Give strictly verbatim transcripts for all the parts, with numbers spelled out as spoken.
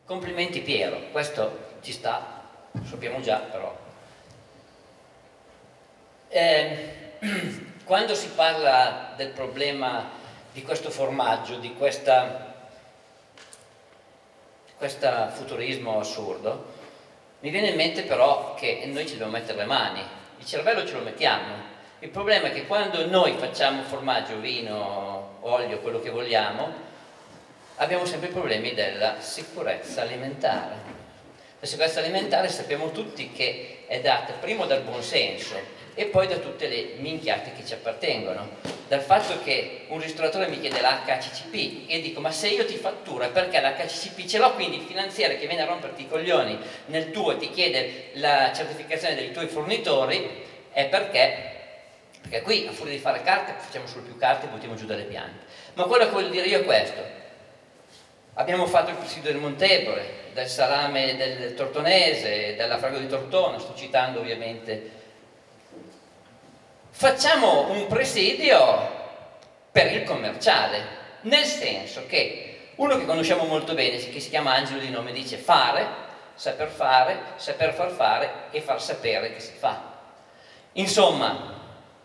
Complimenti Piero, questo ci sta, lo sappiamo già però. Eh, quando si parla del problema di questo formaggio, di questa, questo futurismo assurdo, mi viene in mente però che noi ci dobbiamo mettere le mani, il cervello ce lo mettiamo. Il problema è che quando noi facciamo formaggio, vino, olio, quello che vogliamo, abbiamo sempre i problemi della sicurezza alimentare. La sicurezza alimentare sappiamo tutti che è data prima dal buonsenso e poi da tutte le minchiate che ci appartengono. Dal fatto che un ristoratore mi chiede l'H C C P e dico: ma se io ti fatturo è perché l'H C C P ce l'ho, quindi il finanziere che viene a romperti i coglioni nel tuo e ti chiede la certificazione dei tuoi fornitori è perché perché qui a furia di fare carte facciamo solo più carte e buttiamo giù dalle piante. Ma quello che voglio dire io è questo: abbiamo fatto il presidio del Montebore, del salame del Tortonese, della Frago di Tortona, sto citando ovviamente. Facciamo un presidio per il commerciale, nel senso che uno che conosciamo molto bene, che si chiama Angelo di nome, dice fare, saper fare, saper far fare e far sapere che si fa. Insomma,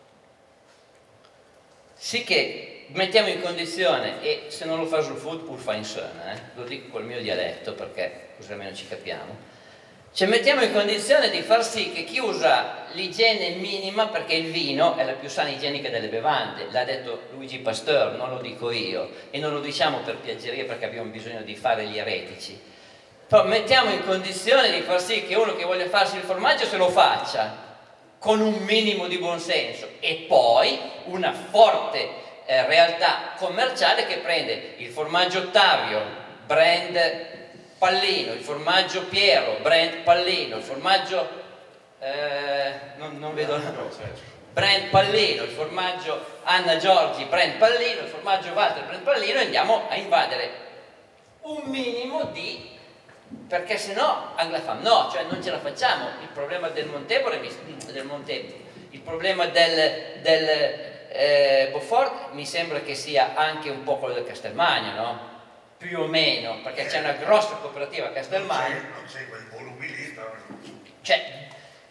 sì che mettiamo in condizione, e se non lo fa sul food pur fa insomma, eh? Lo dico col mio dialetto perché così almeno ci capiamo, cioè mettiamo in condizione di far sì che chi usa l'igiene minima, perché il vino è la più sana igienica delle bevande, l'ha detto Luigi Pasteur, non lo dico io, e non lo diciamo per piaggeria perché abbiamo bisogno di fare gli eretici, però mettiamo in condizione di far sì che uno che voglia farsi il formaggio se lo faccia con un minimo di buonsenso e poi una forte eh, realtà commerciale che prende il formaggio Ottavio, brand Pallino, il formaggio Piero, brand Pallino, il formaggio eh, non, non vedo brand Pallino, il formaggio Anna Giorgi, brand Pallino, il formaggio Walter, brand Pallino, e andiamo a invadere un minimo di, perché se no Anglafam no, cioè non ce la facciamo. Il problema del Montebore, del Montebore il problema del, del eh, Beaufort mi sembra che sia anche un po' quello del Castelmagno, no? Più o meno, perché c'è una grossa cooperativa a Castelmagno. Non c'è quei volumi lì, cioè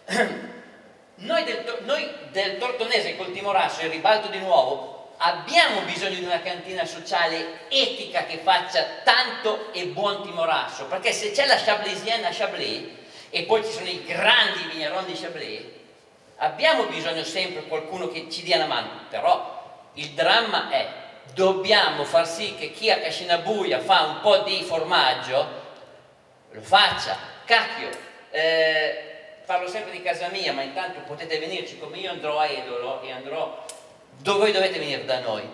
noi del, noi del Tortonese col Timorasso e Ribalto di Nuovo abbiamo bisogno di una cantina sociale etica che faccia tanto e buon Timorasso, perché se c'è la Chablaisienne a Chablis e poi ci sono i grandi vigneron di Chablis, abbiamo bisogno sempre di qualcuno che ci dia una mano. Però il dramma è: dobbiamo far sì che chi a Cascinabuia fa un po' di formaggio lo faccia. Cacchio, eh, parlo sempre di casa mia, ma intanto potete venirci, come io andrò a Edolo e andrò dove voi dovete venire da noi.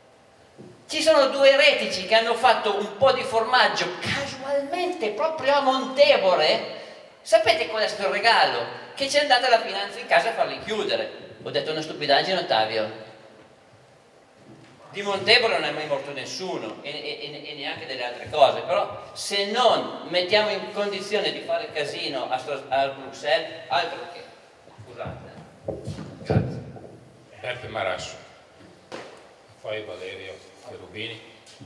Ci sono due eretici che hanno fatto un po' di formaggio casualmente proprio a Montebore. Sapete qual è stato il regalo? Che c'è andata la finanza in casa a farli chiudere. Ho detto una stupidaggine, Ottavio. Di Montebore non è mai morto nessuno e, e, e neanche delle altre cose, però se non mettiamo in condizione di fare casino a, a Bruxelles, altro che. Scusate. Grazie. Beppe Marasso, poi Valerio Cherubini.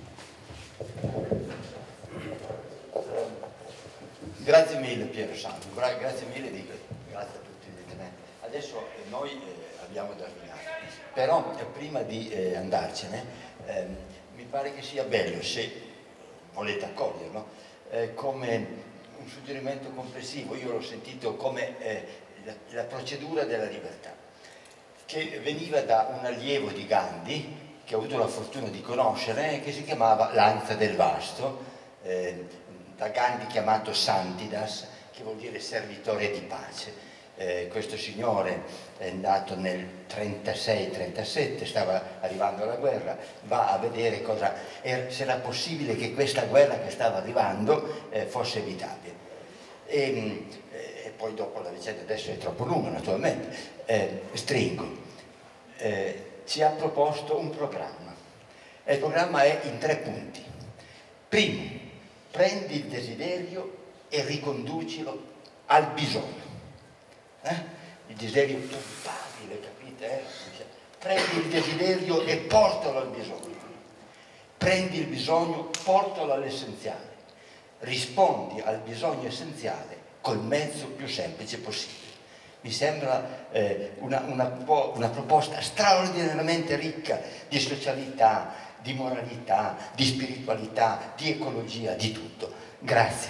Grazie mille Piero Santo, grazie mille, di, grazie a tutti di me. Adesso eh, noi eh, abbiamo da sviare, però eh, prima di eh, andarcene eh, mi pare che sia bello, se volete accoglierlo, eh, come un suggerimento complessivo. Io l'ho sentito come eh, la, la procedura della libertà, che veniva da un allievo di Gandhi che ho avuto la fortuna di conoscere, che si chiamava Lanza del Vasto, eh, da Gandhi chiamato Santidas, che vuol dire servitore di pace. Eh, questo signore è nato nel trentasei trentasette, stava arrivando la guerra, va a vedere cosa era, se era possibile che questa guerra che stava arrivando eh, fosse evitabile. E, e poi dopo la vicenda adesso è troppo lunga naturalmente, eh, stringo. Eh, ci ha proposto un programma e il programma è in tre punti. Primo, prendi il desiderio e riconducilo al bisogno. Eh? Il desiderio turbabile, capite? Eh? Prendi il desiderio e portalo al bisogno. Prendi il bisogno, portalo all'essenziale. rispondi al bisogno essenziale col mezzo più semplice possibile. Mi sembra eh, una, una, una proposta straordinariamente ricca di socialità, di moralità, di spiritualità, di ecologia, di tutto. Grazie.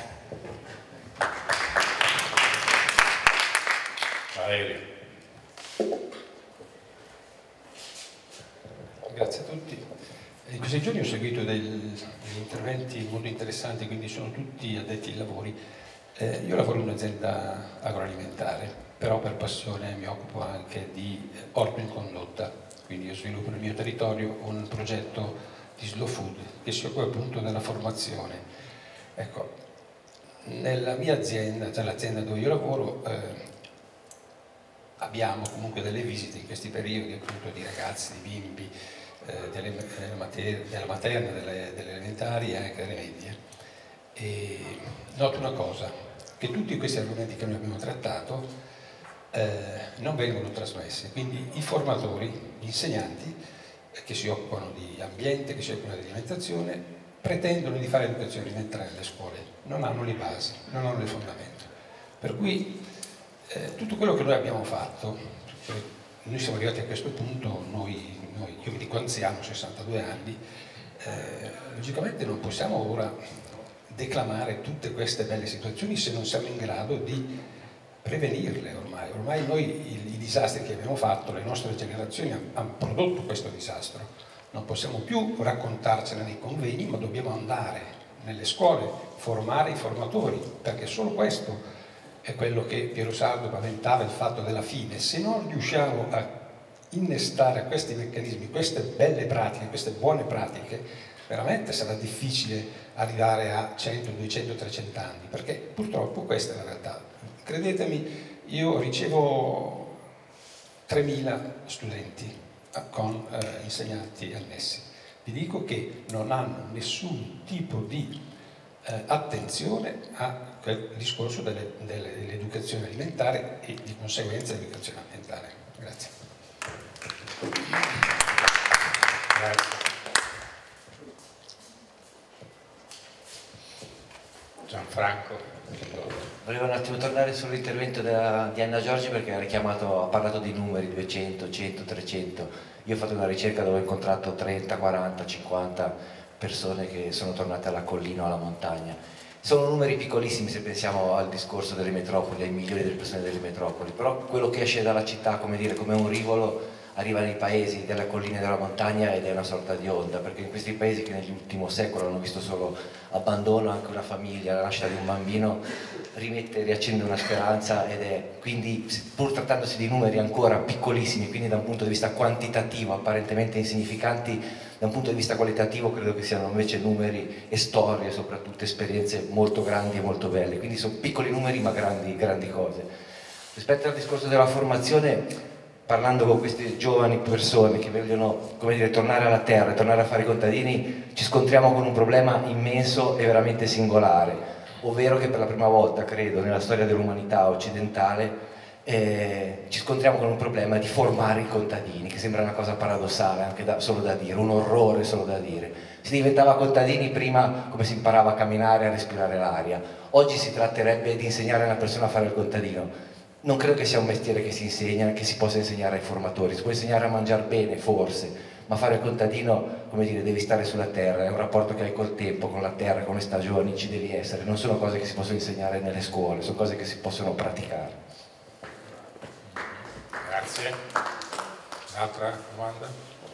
Valerio. Grazie a tutti. In questi giorni ho seguito degli, degli interventi molto interessanti, quindi sono tutti addetti ai lavori. Eh, io lavoro in un'azienda agroalimentare, però per passione mi occupo anche di orto in condotta, quindi io sviluppo nel mio territorio un progetto di slow food che si occupa appunto della formazione. Ecco, nella mia azienda, cioè l'azienda dove io lavoro, eh, abbiamo comunque delle visite in questi periodi appunto di ragazzi, di bimbi, eh, delle, delle mater della materna, delle, delle elementari e anche delle medie. E noto una cosa, che tutti questi argomenti che noi abbiamo trattato eh, non vengono trasmessi, quindi i formatori, gli insegnanti eh, che si occupano di ambiente, che si occupano di alimentazione, pretendono di fare educazione alimentare nelle scuole, non hanno le basi, non hanno le fondamenta. Per cui eh, tutto quello che noi abbiamo fatto, noi siamo arrivati a questo punto, noi, noi, io mi dico anziano, sessantadue anni, eh, logicamente non possiamo ora declamare tutte queste belle situazioni se non siamo in grado di prevenirle ormai. Ormai noi i, i disastri che abbiamo fatto, le nostre generazioni hanno, hanno prodotto questo disastro. Non possiamo più raccontarcela nei convegni, ma dobbiamo andare nelle scuole, formare i formatori, perché solo questo è quello che Piero Sardo paventava, il fatto della fine. Se non riusciamo a innestare questi meccanismi, queste belle pratiche, queste buone pratiche, veramente sarà difficile arrivare a cento, duecento, trecento anni, perché purtroppo questa è la realtà. Credetemi, io ricevo tremila studenti con eh, insegnanti annessi. Vi dico che non hanno nessun tipo di eh, attenzione al discorso dell'educazione alimentare e di conseguenza dell'educazione ambientale. Grazie. Grazie. Gianfranco. Volevo un attimo tornare sull'intervento di Anna Giorgi, perché ha, richiamato, ha parlato di numeri, duecento, cento, trecento. Io ho fatto una ricerca dove ho incontrato trenta, quaranta, cinquanta persone che sono tornate alla collina o alla montagna. Sono numeri piccolissimi se pensiamo al discorso delle metropoli, ai milioni di persone delle metropoli, però quello che esce dalla città, come dire, come un rivolo, arriva nei paesi della collina e della montagna ed è una sorta di onda, perché in questi paesi che nell'ultimo secolo hanno visto solo abbandono, anche una famiglia, la nascita di un bambino rimette, riaccende una speranza, ed è quindi, pur trattandosi di numeri ancora piccolissimi, quindi da un punto di vista quantitativo apparentemente insignificanti, da un punto di vista qualitativo credo che siano invece numeri e storie, soprattutto esperienze molto grandi e molto belle, quindi sono piccoli numeri ma grandi, grandi cose. Rispetto al discorso della formazione, parlando con queste giovani persone che vogliono, come dire, tornare alla terra, tornare a fare i contadini, ci scontriamo con un problema immenso e veramente singolare, ovvero che per la prima volta, credo, nella storia dell'umanità occidentale, eh, ci scontriamo con un problema di formare i contadini, che sembra una cosa paradossale, anche da, solo da dire, un orrore solo da dire. Si diventava contadini prima come si imparava a camminare e a respirare l'aria. Oggi si tratterebbe di insegnare a una persona a fare il contadino. Non credo che sia un mestiere che si insegna, che si possa insegnare ai formatori. Si può insegnare a mangiare bene, forse, ma fare il contadino, come dire, devi stare sulla terra, è un rapporto che hai col tempo, con la terra, con le stagioni, ci devi essere. Non sono cose che si possono insegnare nelle scuole, sono cose che si possono praticare. Grazie. Un'altra domanda?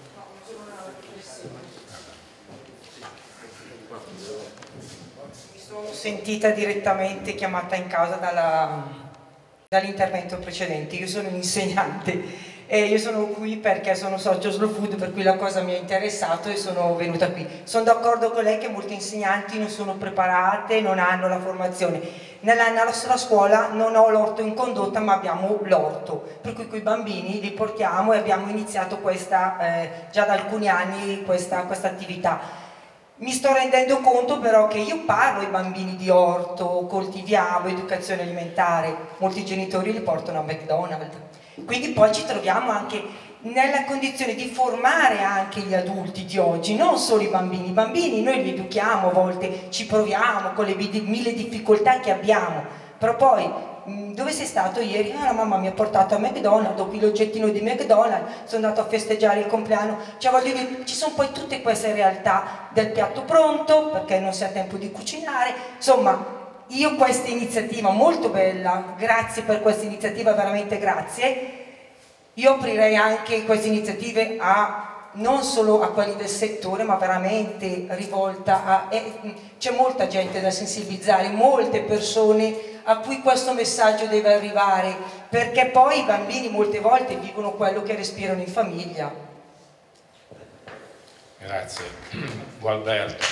Mi sono sentita direttamente chiamata in causa dalla... dall'intervento precedente. Io sono un insegnante e io sono qui perché sono socio Slow Food, per cui la cosa mi ha interessato e sono venuta qui. Sono d'accordo con lei che molti insegnanti non sono preparate, non hanno la formazione. Nella nostra scuola non ho l'orto in condotta, ma abbiamo l'orto, per cui quei bambini li portiamo e abbiamo iniziato questa, eh, già da alcuni anni questa, questa attività. Mi sto rendendo conto però che io parlo ai bambini di orto, coltiviamo, educazione alimentare, molti genitori li portano a McDonald's, quindi poi ci troviamo anche nella condizione di formare anche gli adulti di oggi, non solo i bambini. I bambini noi li educhiamo, a volte ci proviamo con le mille difficoltà che abbiamo, però poi dove sei stato ieri? Ah, la mamma mi ha portato a McDonald's, ho qui l'oggettino di McDonald's, sono andato a festeggiare il compleanno. Cioè, voglio dire, ci sono poi tutte queste realtà del piatto pronto, perché non si ha tempo di cucinare. Insomma, io questa iniziativa molto bella, grazie per questa iniziativa, veramente grazie. Io aprirei anche queste iniziative a non solo a quelli del settore, ma veramente rivolta a... Eh, c'è molta gente da sensibilizzare, molte persone a cui questo messaggio deve arrivare, perché poi i bambini molte volte vivono quello che respirano in famiglia. Grazie. Gualberto.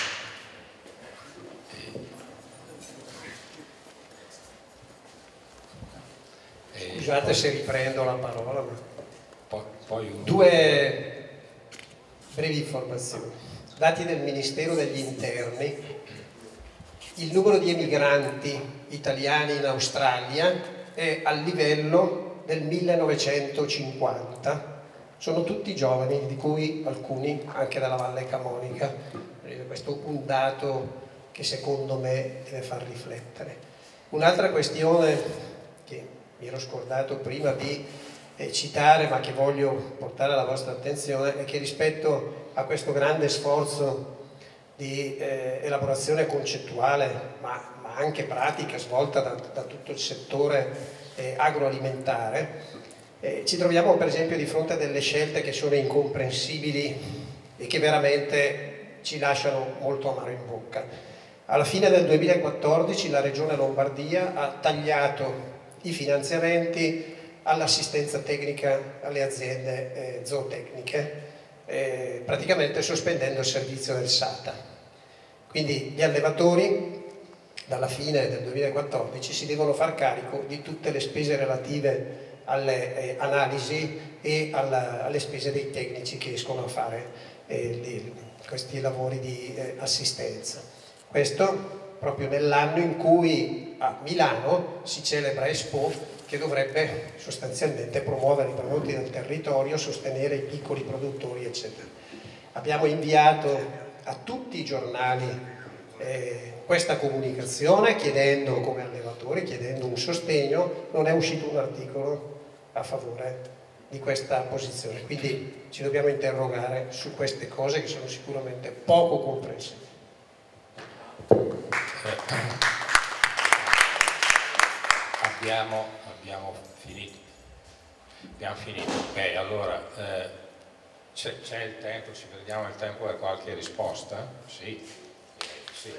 Scusate se riprendo la parola, ma Poi, poi un... due brevi informazioni. Dati del Ministero degli Interni, il numero di emigranti italiani in Australia è al livello del millenovecentocinquanta. Sono tutti giovani, di cui alcuni anche dalla Valle Camonica. Questo è un dato che secondo me deve far riflettere. Un'altra questione che mi ero scordato prima di eh, citare, ma che voglio portare alla vostra attenzione, è che rispetto a questo grande sforzo di eh, elaborazione concettuale, ma, ma anche pratica, svolta da, da tutto il settore eh, agroalimentare, eh, ci troviamo per esempio di fronte a delle scelte che sono incomprensibili e che veramente ci lasciano molto amaro in bocca. Alla fine del duemilaquattordici la Regione Lombardia ha tagliato i finanziamenti all'assistenza tecnica alle aziende eh, zootecniche, eh, praticamente sospendendo il servizio del SATA. Quindi gli allevatori dalla fine del duemilaquattordici si devono far carico di tutte le spese relative alle eh, analisi e alla, alle spese dei tecnici che escono a fare eh, li, questi lavori di eh, assistenza. Questo proprio nell'anno in cui a Milano si celebra Expo, che dovrebbe sostanzialmente promuovere i prodotti del territorio, sostenere i piccoli produttori, eccetera. Abbiamo inviato a tutti i giornali eh, questa comunicazione chiedendo, come allevatori, chiedendo un sostegno. Non è uscito un articolo a favore di questa posizione, quindi ci dobbiamo interrogare su queste cose che sono sicuramente poco comprese. Abbiamo, abbiamo finito. Abbiamo finito. Ok, allora eh, c'è il tempo, ci prendiamo il tempo per qualche risposta? Sì. Sì.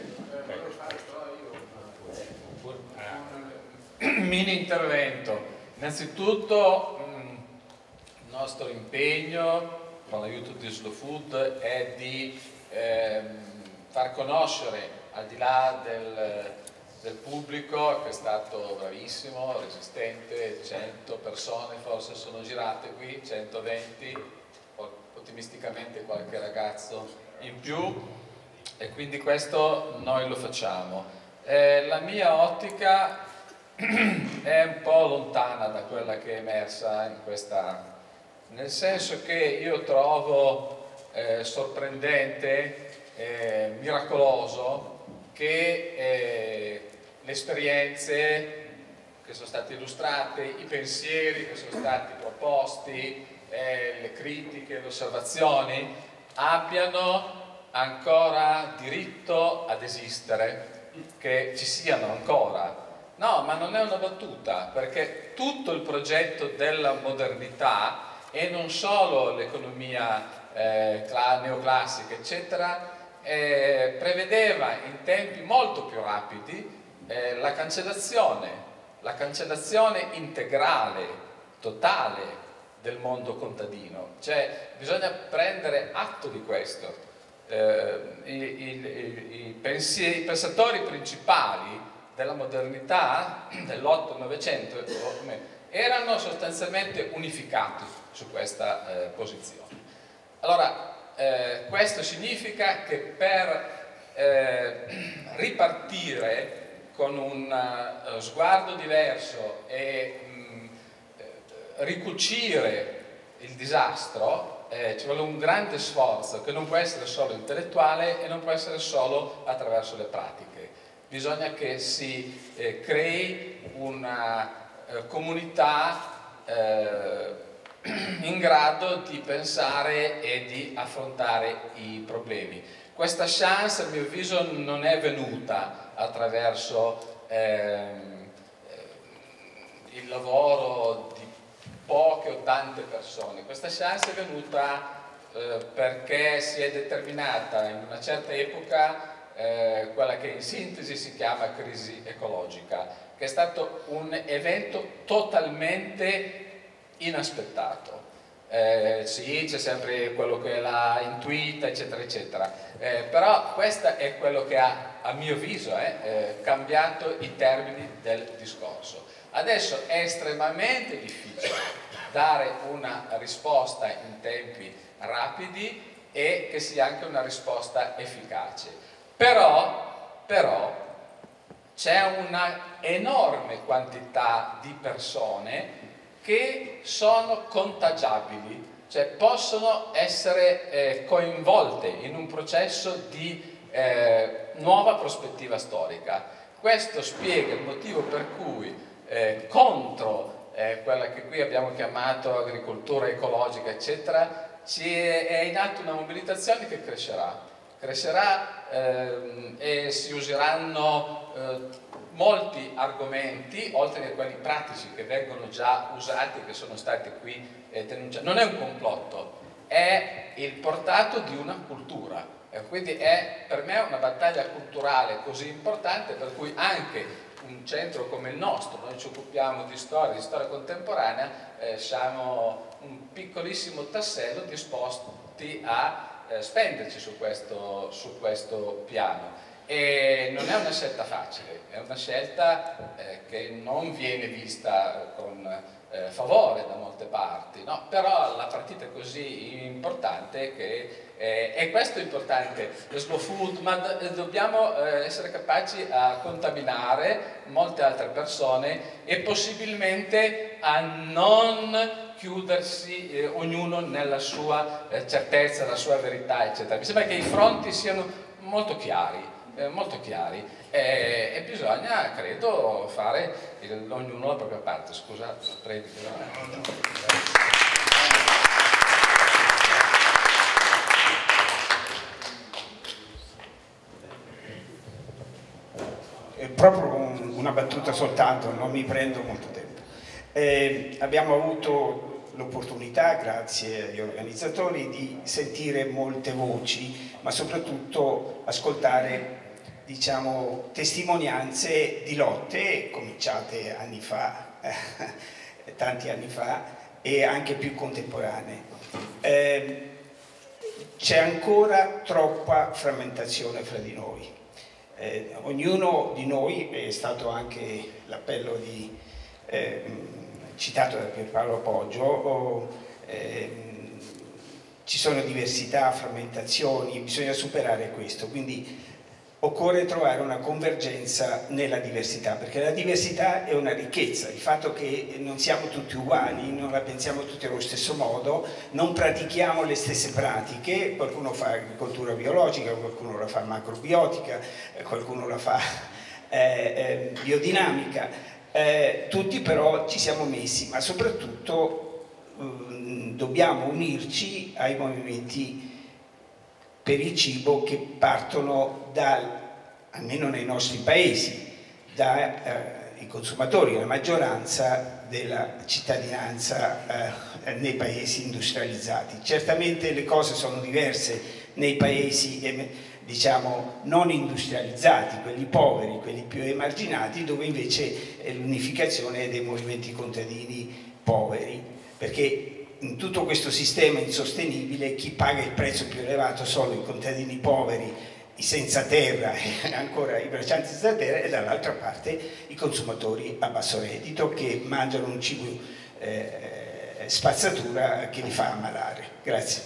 Okay. Mini intervento. Innanzitutto mh, il nostro impegno con l'aiuto di Slow Food è di ehm, far conoscere, al di là del, del pubblico che è stato bravissimo, resistente, cento persone forse sono girate qui, centoventi, ottimisticamente qualche ragazzo in più, e quindi questo noi lo facciamo. Eh, la mia ottica è un po' lontana da quella che è emersa in questa, nel senso che io trovo eh, sorprendente, eh, miracoloso che eh, le esperienze che sono state illustrate, i pensieri che sono stati proposti, eh, le critiche, le osservazioni abbiano ancora diritto ad esistere, che ci siano ancora. No, ma non è una battuta, perché tutto il progetto della modernità, e non solo l'economia eh, neoclassica, eccetera, eh, prevedeva in tempi molto più rapidi eh, la cancellazione, la cancellazione integrale, totale del mondo contadino. Cioè, bisogna prendere atto di questo. Eh, i, i, i, pensieri, i pensatori principali della modernità dell'Ottocento Novecento erano sostanzialmente unificati su questa eh, posizione. Allora, eh, questo significa che per eh, ripartire con un uh, sguardo diverso e mh, ricucire il disastro eh, ci vuole un grande sforzo che non può essere solo intellettuale e non può essere solo attraverso le pratiche. Bisogna che si eh, crei una eh, comunità eh, in grado di pensare e di affrontare i problemi. Questa chance, a mio avviso, non è venuta attraverso ehm, il lavoro di poche o tante persone. Questa chance è venuta eh, perché si è determinata in una certa epoca eh, quella che in sintesi si chiama crisi ecologica, che è stato un evento totalmente inaspettato. Eh, sì, c'è sempre quello che l'ha intuita, eccetera, eccetera, eh, però questo è quello che ha, a mio avviso, eh, eh, cambiato i termini del discorso. Adesso è estremamente difficile dare una risposta in tempi rapidi e che sia anche una risposta efficace, però, però c'è una enorme quantità di persone che sono contagiabili, cioè possono essere eh, coinvolte in un processo di eh, nuova prospettiva storica. Questo spiega il motivo per cui eh, contro eh, quella che qui abbiamo chiamato agricoltura ecologica, eccetera, ci è, è in atto una mobilitazione che crescerà. Crescerà ehm, e si useranno eh, molti argomenti, oltre a quelli pratici che vengono già usati, che sono stati qui eh, denunciati. Non è un complotto, è il portato di una cultura. E quindi è per me una battaglia culturale così importante, per cui anche un centro come il nostro, noi ci occupiamo di storia, di storia contemporanea, eh, siamo un piccolissimo tassello disposti a eh, spenderci su questo, su questo piano. E non è una scelta facile, è una scelta eh, che non viene vista con eh, favore da molte parti, no? Però la partita è così importante che, eh, e questo è importante, lo slow food, ma dobbiamo eh, essere capaci a contaminare molte altre persone e possibilmente a non chiudersi eh, ognuno nella sua eh, certezza, la sua verità, eccetera. Mi sembra che i fronti siano molto chiari. molto chiari eh, e bisogna, credo, fare il, ognuno la propria parte. Scusate, prego. È proprio un, una battuta soltanto, non mi prendo molto tempo. Eh, abbiamo avuto l'opportunità, grazie agli organizzatori, di sentire molte voci, ma soprattutto ascoltare, diciamo, testimonianze di lotte cominciate anni fa, eh, tanti anni fa, e anche più contemporanee. Eh, c'è ancora troppa frammentazione fra di noi. Eh, ognuno di noi, è stato anche l'appello di, eh, citato da Pierpaolo Poggio, o, eh, ci sono diversità, frammentazioni, bisogna superare questo, quindi occorre trovare una convergenza nella diversità, perché la diversità è una ricchezza, il fatto che non siamo tutti uguali, non la pensiamo tutti allo stesso modo, non pratichiamo le stesse pratiche, qualcuno fa agricoltura biologica, qualcuno la fa macrobiotica, qualcuno la fa eh, eh, biodinamica, eh, tutti però ci siamo messi, ma soprattutto eh, dobbiamo unirci ai movimenti per il cibo che partono dal, almeno nei nostri paesi, dai eh, consumatori, la maggioranza della cittadinanza eh, nei paesi industrializzati. Certamente le cose sono diverse nei paesi eh, diciamo non industrializzati, quelli poveri, quelli più emarginati, dove invece è l'unificazione dei movimenti contadini poveri, perché in tutto questo sistema insostenibile chi paga il prezzo più elevato sono i contadini poveri, i senza terra e ancora i braccianti senza terra, e dall'altra parte i consumatori a basso reddito che mangiano un cibo eh, spazzatura che li fa ammalare. Grazie.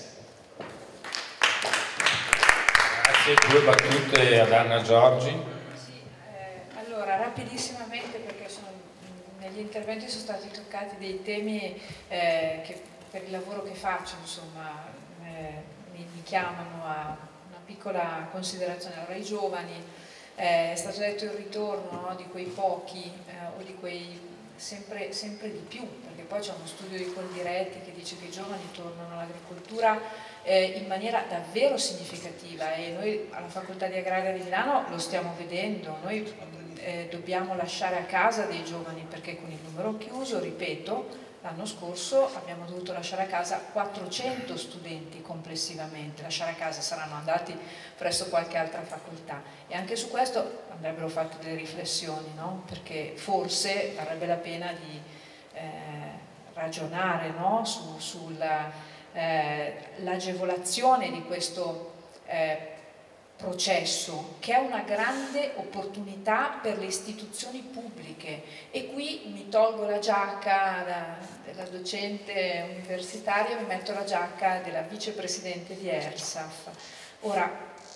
Grazie. Due battute ad Anna Giorgi. Sì, eh, allora rapidissimamente, perché sono, negli interventi sono stati toccati dei temi eh, che per il lavoro che faccio, insomma, eh, mi, mi chiamano a una piccola considerazione. Allora, i giovani, eh, è stato detto il ritorno, no, di quei pochi eh, o di quei sempre, sempre di più, perché poi c'è uno studio di Coldiretti che dice che i giovani tornano all'agricoltura eh, in maniera davvero significativa, e noi alla Facoltà di Agraria di Milano lo stiamo vedendo. Noi eh, dobbiamo lasciare a casa dei giovani, perché con il numero chiuso, ripeto, l'anno scorso abbiamo dovuto lasciare a casa quattrocento studenti complessivamente. Lasciare a casa, saranno andati presso qualche altra facoltà, e anche su questo andrebbero fatte delle riflessioni, no? Perché forse varrebbe la pena di eh, ragionare, no? su, sull'agevolazione eh, di questo eh, processo, che è una grande opportunità per le istituzioni pubbliche. E qui mi tolgo la giacca da, della docente universitaria, mi metto la giacca della vicepresidente di ERSAF. Ora,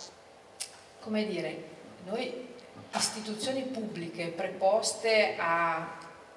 come dire, noi istituzioni pubbliche preposte a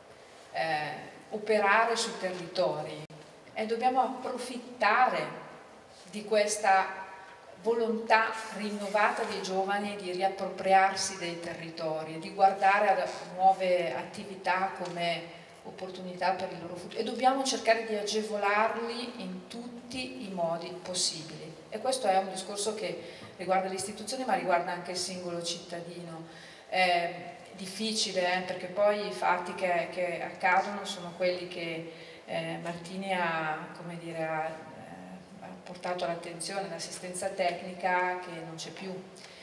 eh, operare sui territori, e dobbiamo approfittare di questa volontà rinnovata dei giovani di riappropriarsi dei territori, di guardare a nuove attività come opportunità per il loro futuro, e dobbiamo cercare di agevolarli in tutti i modi possibili. E questo è un discorso che riguarda le istituzioni, ma riguarda anche il singolo cittadino. È difficile, eh, perché poi i fatti che, che accadono sono quelli che eh, Martini ha, come dire, ha portato all'attenzione, l'assistenza tecnica che non c'è più.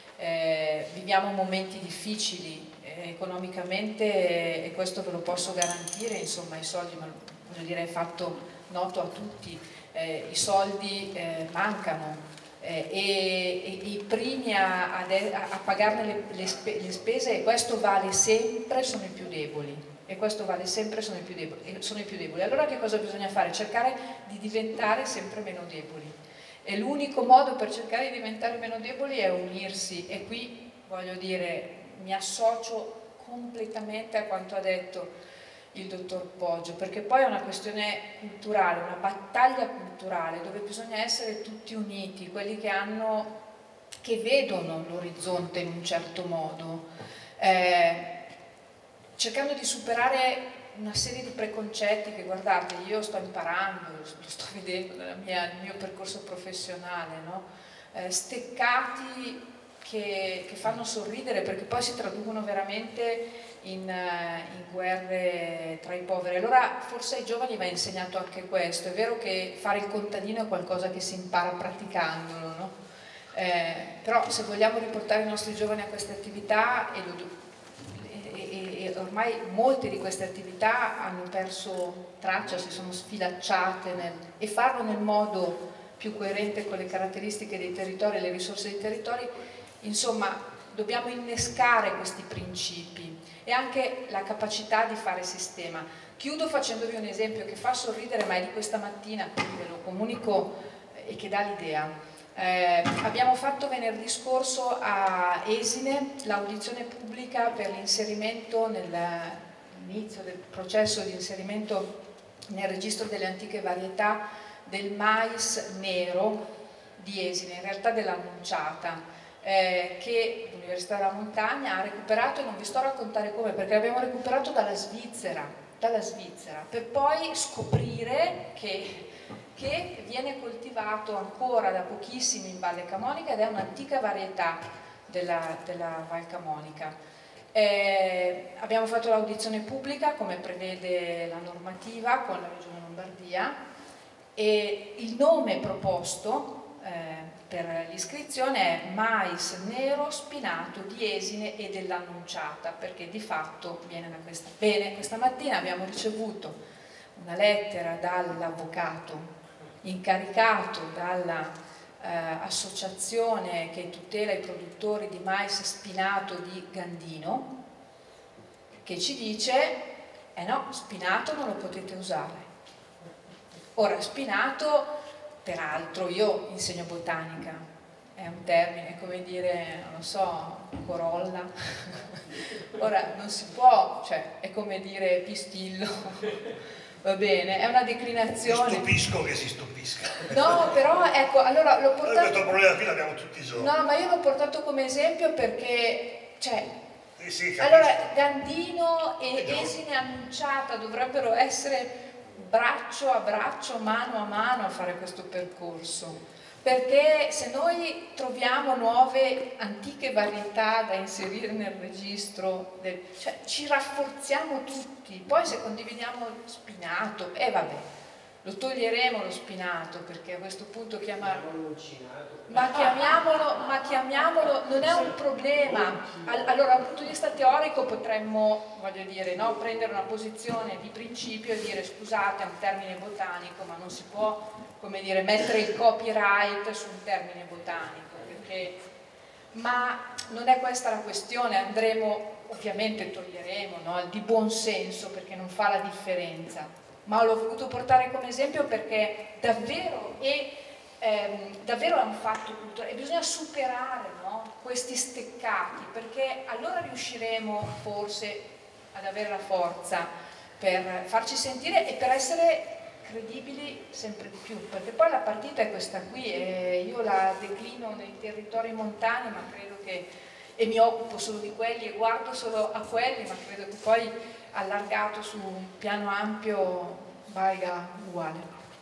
Eh, viviamo momenti difficili eh, economicamente, e questo ve lo posso garantire, insomma i soldi, ma voglio dire, è fatto noto a tutti, eh, i soldi eh, mancano eh, e, e i primi a, a, a pagarne le, le, spe, le spese, e questo vale sempre, sono i più deboli. E questo vale sempre, sono i più deboli. Sono i più deboli. Allora che cosa bisogna fare? Cercare di diventare sempre meno deboli. E l'unico modo per cercare di diventare meno deboli è unirsi. E qui, voglio dire, mi associo completamente a quanto ha detto il dottor Poggio, perché poi è una questione culturale, una battaglia culturale, dove bisogna essere tutti uniti, quelli che hanno, che vedono l'orizzonte in un certo modo. Eh, cercando di superare una serie di preconcetti che, guardate, io sto imparando, lo sto vedendo nel mio percorso professionale, no? eh, steccati che, che fanno sorridere, perché poi si traducono veramente in, in guerre tra i poveri. Allora forse ai giovani va insegnato anche questo. È vero che fare il contadino è qualcosa che si impara praticandolo, no? eh, però se vogliamo riportare i nostri giovani a queste attività, e lo e ormai molte di queste attività hanno perso traccia, si sono sfilacciate nel, e farlo nel modo più coerente con le caratteristiche dei territori e le risorse dei territori. Insomma, dobbiamo innescare questi principi e anche la capacità di fare sistema. Chiudo facendovi un esempio che fa sorridere, ma è di questa mattina, quindi ve lo comunico, e che dà l'idea. Eh, abbiamo fatto venerdì scorso a Esine l'audizione pubblica per l'inserimento, nell'inizio del processo di inserimento nel registro delle antiche varietà del mais nero di Esine, in realtà dell'Annunciata, eh, che l'Università della Montagna ha recuperato, e non vi sto a raccontare come, perché l'abbiamo recuperato dalla Svizzera, dalla Svizzera, per poi scoprire che che viene coltivato ancora da pochissimi in Valle Camonica, ed è un'antica varietà della, della Val Camonica. Eh, abbiamo fatto l'audizione pubblica come prevede la normativa con la Regione Lombardia, e il nome proposto eh, per l'iscrizione è mais nero spinato di Esine e dell'Annunciata, perché di fatto viene da questa. Bene, questa mattina abbiamo ricevuto una lettera dall'avvocato incaricato dall'associazione eh, che tutela i produttori di mais spinato di Gandino, che ci dice: eh no, spinato non lo potete usare. Ora, spinato, peraltro, io insegno botanica, è un termine, come dire, non lo so, corolla. Ora, non si può, cioè, è come dire pistillo. va bene, è una declinazione. Mi stupisco che si stupisca. No, però ecco, allora l'ho portato... Noi questo problema qui l'abbiamo tutti i giorni. No, ma io l'ho portato come esempio perché, cioè, sì, sì, allora Gandino e Esine Annunciata dovrebbero essere braccio a braccio, mano a mano a fare questo percorso. Perché se noi troviamo nuove antiche varietà da inserire nel registro, del, cioè ci rafforziamo tutti, poi se condividiamo spinato, e eh, vabbè, lo toglieremo lo spinato perché a questo punto chiamarlo, ma chiamiamolo, ma chiamiamolo, non è un problema. Allora, dal punto di vista teorico potremmo, voglio dire, no, prendere una posizione di principio e dire scusate, è un termine botanico, ma non si può, come dire, mettere il copyright su un termine botanico, perché... ma non è questa la questione, andremo, ovviamente toglieremo, no, il di buon senso perché non fa la differenza, ma l'ho voluto portare come esempio perché davvero è, ehm, davvero è un fatto culturale e bisogna superare, no, questi steccati, perché allora riusciremo forse ad avere la forza per farci sentire e per essere credibili sempre di più, perché poi la partita è questa qui e io la declino nei territori montani, ma credo che, e mi occupo solo di quelli e guardo solo a quelli, ma credo che poi allargato su un piano ampio valga uguale.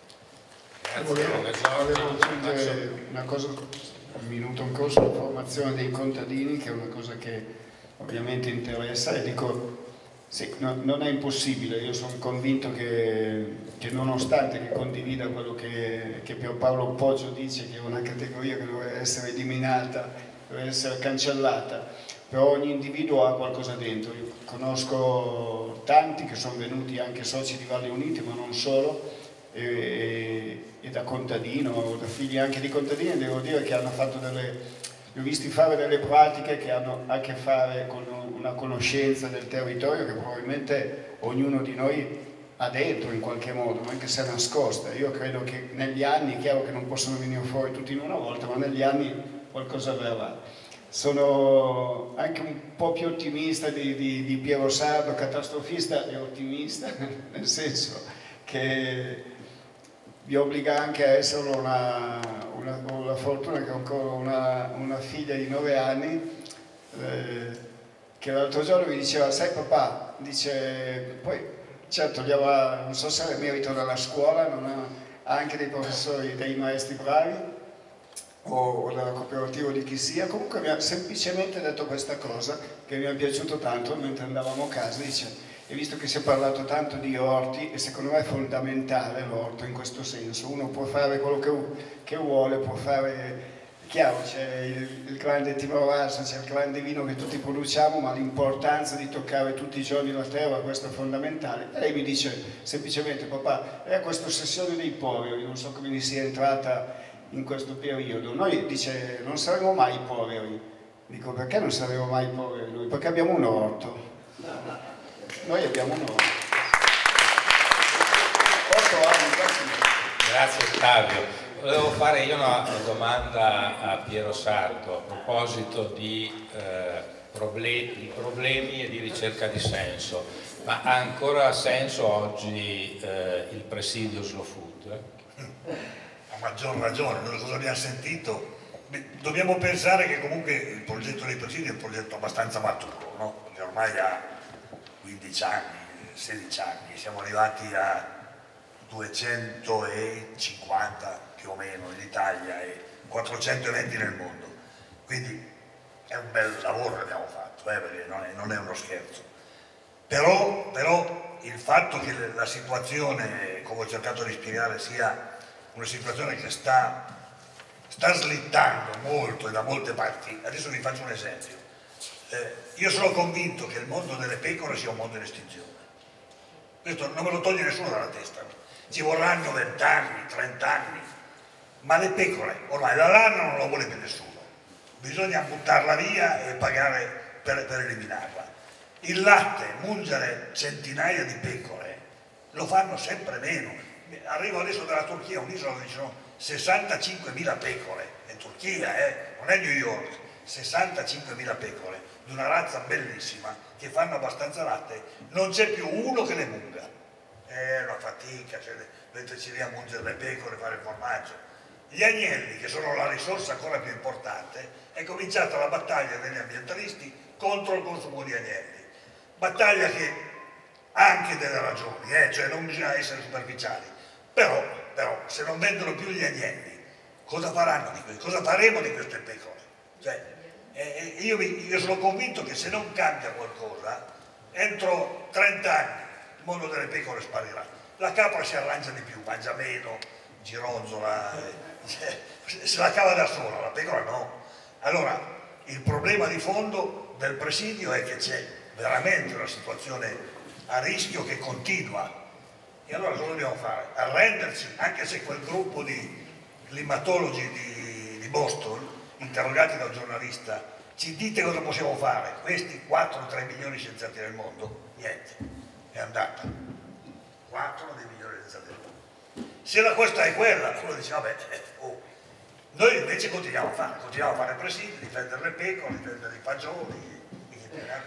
Volevo, volevo aggiungere una cosa, un minuto ancora sulla formazione dei contadini, che è una cosa che ovviamente interessa, e dico sì, no, non è impossibile, io sono convinto che, che nonostante che condivida quello che, che Pierpaolo Poggio dice, che è una categoria che deve essere eliminata, deve essere cancellata, però ogni individuo ha qualcosa dentro. Io conosco tanti che sono venuti anche soci di Valle Unite, ma non solo, e, e, e da contadino, da figli anche di contadini, devo dire che hanno fatto delle... li ho visti fare delle pratiche che hanno a che fare con una conoscenza del territorio che probabilmente ognuno di noi ha dentro in qualche modo, anche se è nascosta. Io credo che negli anni, è chiaro che non possono venire fuori tutti in una volta, ma negli anni qualcosa verrà. Sono anche un po' più ottimista di, di, di Piero Sardo, catastrofista e ottimista, nel senso che vi obbliga anche a essere una, una, ho la fortuna che ho ancora una, una figlia di nove anni eh, che l'altro giorno mi diceva, sai papà, dice, poi certo gli aveva, non so se è merito della scuola, non ha, ha anche dei professori, dei maestri bravi o, o della cooperativa di chi sia, comunque mi ha semplicemente detto questa cosa che mi è piaciuto tanto mentre andavamo a casa, dice, e visto che si è parlato tanto di orti, e secondo me è fondamentale l'orto in questo senso, uno può fare quello che, che vuole, può fare, chiaro, c'è il, il grande Timo Rosso, c'è il grande vino che tutti produciamo, ma l'importanza di toccare tutti i giorni la terra, questo è fondamentale. E lei mi dice semplicemente, papà, è questa ossessione dei poveri, non so come mi sia entrata in questo periodo, noi dice non saremo mai poveri, dico perché non saremo mai poveri noi? Perché abbiamo un orto. Noi abbiamo un orto. Grazie Ottavio. Volevo fare io una domanda a Piero Sardo a proposito di, eh, problemi, di problemi e di ricerca di senso. Ma ha ancora senso oggi eh, il presidio Slow Food? A maggior ragione, noi cosa abbiamo sentito? Dobbiamo pensare che comunque il progetto dei presidi è un progetto abbastanza maturo, no? Quindi ormai ha quindici anni, sedici anni, siamo arrivati a duecentocinquanta più o meno in Italia e quattrocentoventi nel mondo, quindi è un bel lavoro che abbiamo fatto, eh, perché non è, non è uno scherzo. Però, però il fatto che la situazione, come ho cercato di spiegare, sia una situazione che sta, sta slittando molto e da molte parti, adesso vi faccio un esempio. Eh, io sono convinto che il mondo delle pecore sia un mondo in estinzione. Questo non me lo toglie nessuno dalla testa. Ci vorranno vent'anni, trent'anni, ma le pecore ormai la lana non la vuole più nessuno. Bisogna buttarla via e pagare per, per eliminarla. Il latte, mungere centinaia di pecore, lo fanno sempre meno. Arrivo adesso dalla Turchia, un'isola dove ci sono sessantacinquemila pecore, è Turchia, eh? Non è New York, sessantacinquemila pecore di una razza bellissima che fanno abbastanza latte, non c'è più uno che le munga. Eh, è una fatica, cioè, metterci lì a mungere le pecore, fare il formaggio. Gli agnelli, che sono la risorsa ancora più importante, è cominciata la battaglia degli ambientalisti contro il consumo di agnelli. Battaglia che ha anche delle ragioni, eh? Cioè non bisogna essere superficiali, però, però se non vendono più gli agnelli, cosa faranno di questo? Cosa faremo di queste pecore? Cioè, eh, io, io sono convinto che se non cambia qualcosa, entro trenta anni il mondo delle pecore sparirà. La capra si arrangia di più, mangia meno, gironzola, eh, se la cava da sola, la pecora no. Allora, il problema di fondo del presidio è che c'è veramente una situazione a rischio che continua. E allora cosa dobbiamo fare? Arrenderci, anche se quel gruppo di climatologi di, di Boston, interrogati da un giornalista, ci dite cosa possiamo fare? Questi quattro tre milioni di scienziati del mondo, niente, è andata. quattro dei milioni di scienziati del mondo. Se la questa è quella, uno dice, vabbè, oh. Noi invece continuiamo a fare, continuiamo a fare presidi, difendere le pecore, difendere i fagioli, i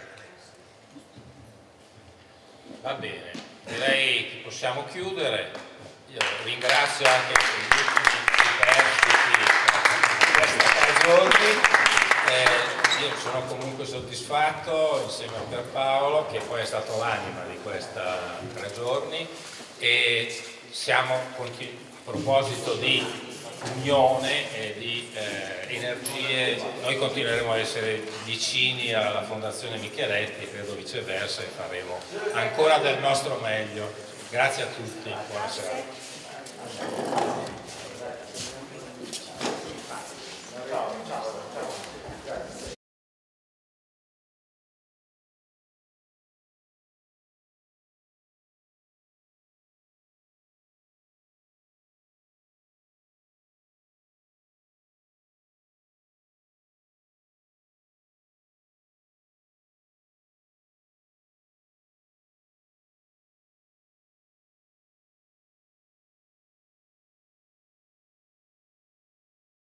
Va bene, direi che possiamo chiudere. Io ringrazio anche gli ultimi superstiti di questi tre giorni. Eh, io sono comunque soddisfatto insieme a Pierpaolo, che poi è stato l'anima di questi tre giorni, e siamo, a proposito di unione e di eh, energie, noi continueremo a essere vicini alla Fondazione Micheletti e credo viceversa, e faremo ancora del nostro meglio. Grazie a tutti, buonasera.